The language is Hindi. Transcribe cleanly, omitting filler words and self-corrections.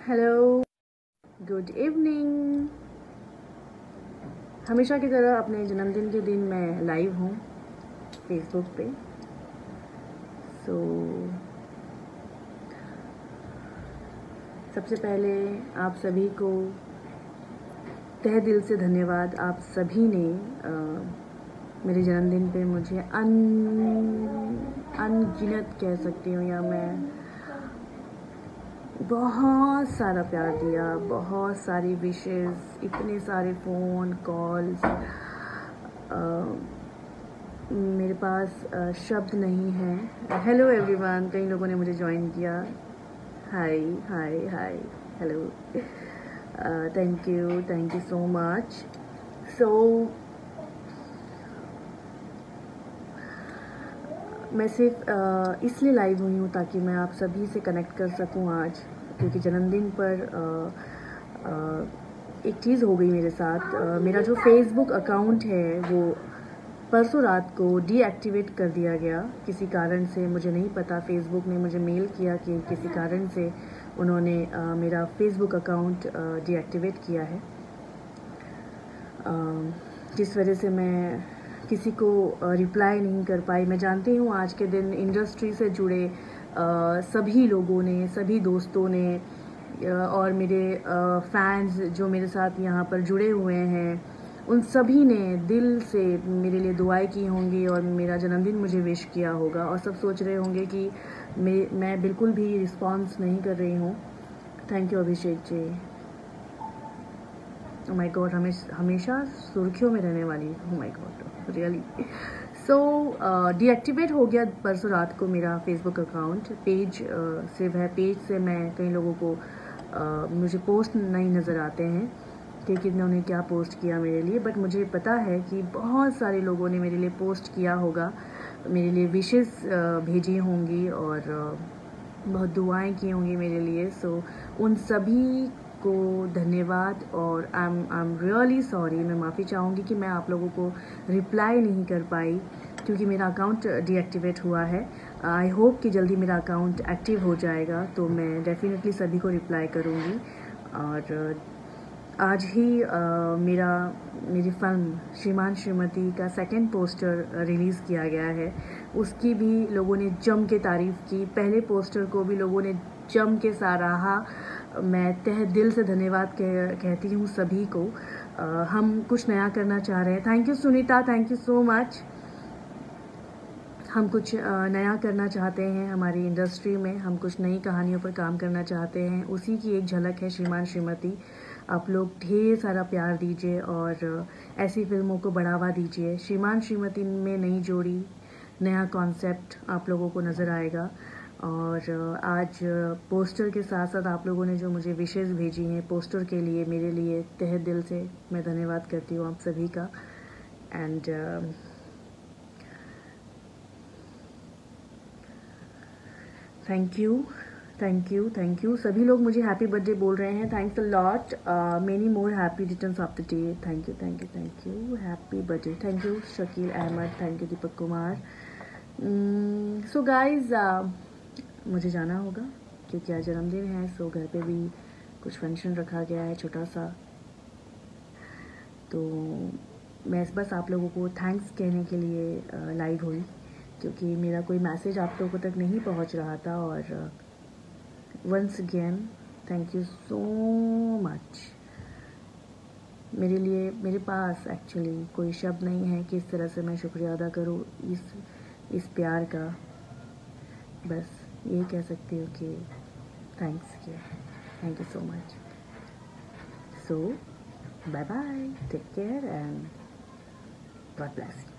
Hello, good evening. हमेशा की तरह अपने जन्मदिन के दिन मैं लाइव हूँ फेसबुक पे। सो सबसे पहले आप सभी को तहे दिल से धन्यवाद। आप सभी ने मेरे जन्मदिन पे मुझे अनगिनत कह सकती हूँ, या मैं बहुत सारा प्यार दिया, बहुत सारी विशेस, इतने सारे फ़ोन कॉल्स। मेरे पास शब्द नहीं है। हेलो एवरीवन, कई लोगों ने मुझे ज्वाइन किया। Hi hi hi, hello, thank you so much. So मैं सिर्फ इसलिए लाइव हुई हूँ ताकि मैं आप सभी से कनेक्ट कर सकूँ आज, क्योंकि जन्मदिन पर एक चीज़ हो गई मेरे साथ। मेरा जो फेसबुक अकाउंट है वो परसों रात को डीएक्टिवेट कर दिया गया किसी कारण से। मुझे नहीं पता, फेसबुक ने मुझे मेल किया कि किसी कारण से उन्होंने मेरा फेसबुक अकाउंट डीएक्टिवेट किया है, जिस वजह से मैं किसी को रिप्लाई नहीं कर पाई। मैं जानती हूँ आज के दिन इंडस्ट्री से जुड़े सभी लोगों ने, सभी दोस्तों ने और मेरे फैंस जो मेरे साथ यहाँ पर जुड़े हुए हैं, उन सभी ने दिल से मेरे लिए दुआएं की होंगी और मेरा जन्मदिन मुझे विश किया होगा। और सब सोच रहे होंगे कि मैं बिल्कुल भी रिस्पॉन्स नहीं कर रही हूँ। Thank you Abhishek ji. Oh my god, हमेशा सुर्खियों में रहने वाली। Oh my god, really. So deactivate हो गया परसों रात को मेरा फेसबुक अकाउंट। पेज सिर्फ है, पेज से मैं कई लोगों को मुझे पोस्ट नहीं नज़र आते हैं कि किन्होंने क्या पोस्ट किया मेरे लिए, बट मुझे पता है कि बहुत सारे लोगों ने मेरे लिए पोस्ट किया होगा, मेरे लिए विशेस भेजी होंगी और बहुत दुआएं की होंगी मेरे लिए। सो उन सभी को धन्यवाद। और आई एम रियली सॉरी, मैं माफ़ी चाहूँगी कि मैं आप लोगों को रिप्लाई नहीं कर पाई क्योंकि मेरा अकाउंट डीएक्टिवेट हुआ है। आई होप कि जल्दी मेरा अकाउंट एक्टिव हो जाएगा तो मैं डेफिनेटली सभी को रिप्लाई करूँगी। और आज ही मेरी फिल्म श्रीमान श्रीमती का सेकंड पोस्टर रिलीज़ किया गया है। उसकी भी लोगों ने जम के तारीफ़ की, पहले पोस्टर को भी लोगों ने जम के सराहा। मैं तहे दिल से धन्यवाद कहती हूँ सभी को। हम कुछ नया करना चाह रहे हैं। Thank you Sunita, thank you so much. हम कुछ नया करना चाहते हैं हमारी इंडस्ट्री में, हम कुछ नई कहानियों पर काम करना चाहते हैं। उसी की एक झलक है श्रीमान श्रीमती। आप लोग ढेर सारा प्यार दीजिए और ऐसी फिल्मों को बढ़ावा दीजिए। श्रीमान श्रीमती में नई जोड़ी, नया कॉन्सेप्ट आप लोगों को नज़र आएगा। और आज पोस्टर के साथ साथ आप लोगों ने जो मुझे विशेस भेजी हैं पोस्टर के लिए, मेरे लिए तहे दिल से मैं धन्यवाद करती हूँ आप सभी का। And thank you. सभी लोग मुझे हैप्पी बर्थडे बोल रहे हैं। Thanks a lot. Many more happy returns of the day. Thank you. Happy birthday. Thank you Shakeel Ahmed, thank you Deepak Kumar. So guys, मुझे जाना होगा क्योंकि आज जन्मदिन है। सो घर पे भी कुछ फंक्शन रखा गया है छोटा सा, तो मैं बस आप लोगों को थैंक्स कहने के लिए लाइव हुई, क्योंकि मेरा कोई मैसेज आप लोगों तक नहीं पहुंच रहा था। और once again thank you so much. मेरे पास एक्चुअली कोई शब्द नहीं है किस तरह से मैं शुक्रिया अदा करूँ इस प्यार का। बस ये कह सकती हूँ कि thank you so much. So bye bye, take care and God bless.